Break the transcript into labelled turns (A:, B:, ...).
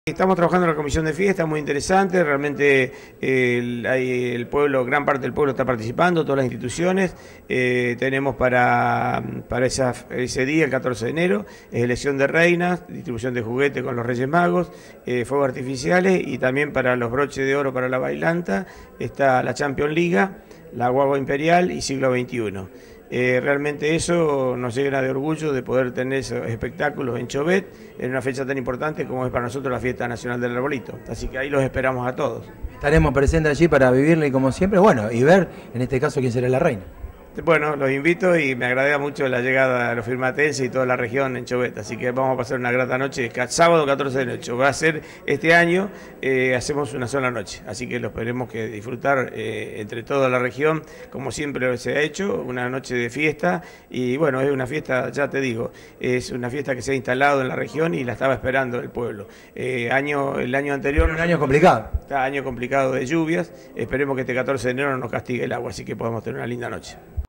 A: Estamos trabajando en la comisión de fiesta, muy interesante, realmente el pueblo, gran parte del pueblo está participando, todas las instituciones. Tenemos para ese día, el 14 de enero, elección de reinas, distribución de juguetes con los Reyes Magos, fuegos artificiales, y también para los broches de oro para la bailanta está la Champions League, la Guagua Imperial y Siglo XXI. Realmente eso nos llena de orgullo de poder tener esos espectáculos en Chauvet en una fecha tan importante como es para nosotros la Fiesta Nacional del Arbolito. Así que ahí los esperamos a todos.
B: Estaremos presentes allí para vivirla y como siempre, bueno, y ver en este caso quién será la reina.
A: Bueno, los invito y me agrada mucho la llegada a los firmatenses y toda la región en Chauvet, así que vamos a pasar una grata noche, sábado 14 de noche, va a ser este año, hacemos una sola noche, así que lo esperemos que disfrutar entre toda la región, como siempre se ha hecho, una noche de fiesta, y bueno, es una fiesta, ya te digo, es una fiesta que se ha instalado en la región y la estaba esperando el pueblo. El año anterior...
B: Un año complicado.
A: Año complicado de lluvias, esperemos que este 14 de enero no nos castigue el agua, así que podamos tener una linda noche.